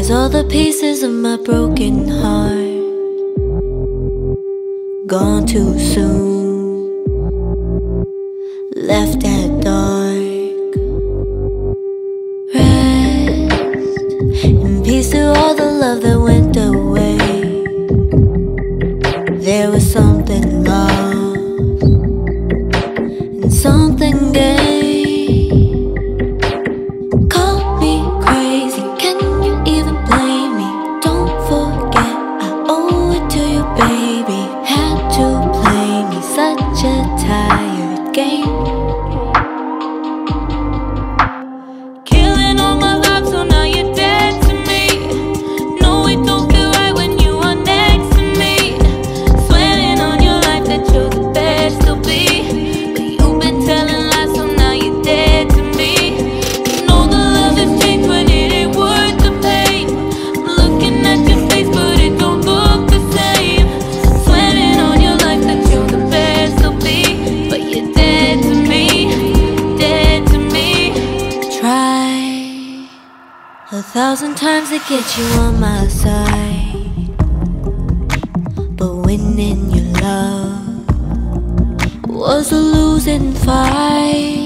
There's all the pieces of my broken heart, gone too soon, left at dark. Rest in peace to all the love that went away. There was something lost and something gained. Such a tired game. Killing all my vibes, so now you're dead to me. No, it don't feel right when you are next to me. Swearing on your life that you're the best to be, but you've been telling lies, so now you're dead to me. You know the love has changed, but it ain't worth the pain. I'm looking at your face, but it don't look the same. Swearing on your life that you're the best to be, but you're dead to me, dead to me. Try 1,000 times to get you on my side, but winning your love was a losing fight.